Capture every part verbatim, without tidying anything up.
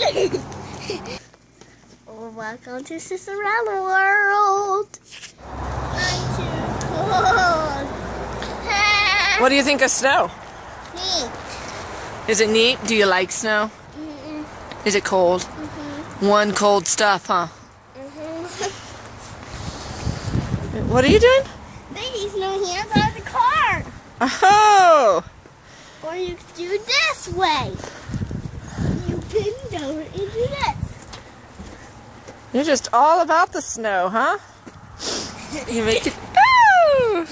Oh, welcome to Cinderella World. I'm too cold. What do you think of snow? Neat. Is it neat? Do you like snow? Mm-mm. Is it cold? Mm-hmm. One cold stuff, huh? Mm-hmm. What are you doing? There's no hands out of the car. Oh! Or you could do it this way. You bend over and do this. You're just all about the snow, huh? You make it. Oh!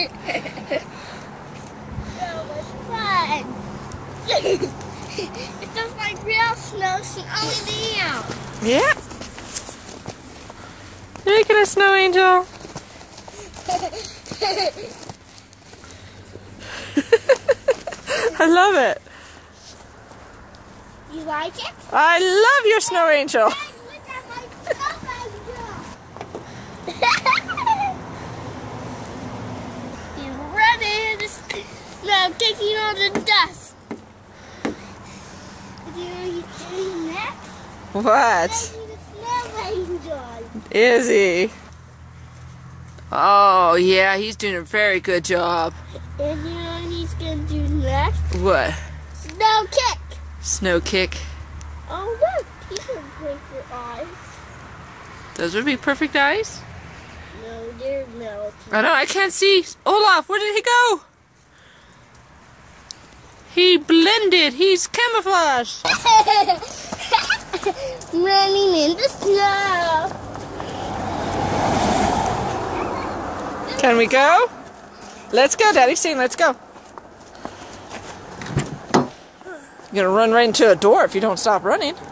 So much fun. It feels like real snow snowing down. Yeah. You're making a snow angel. I love it. You like it? I love your snow angel. Hey, look at my snow angel. He's running in the snow, taking all the dust. Do you know what he's doing next? What? Making the snow angel. Is he? Oh, yeah, he's doing a very good job. And you know what he's going to do next? What? Snow kick. Snow kick. Oh, look. He can break your eyes. Those would be perfect eyes. No, they're melting. I know, I can't see. Olaf, where did he go? He blended. He's camouflaged. Running in the snow. Can we go? Let's go, Daddy's saying let's go. You're gonna run right into a door if you don't stop running.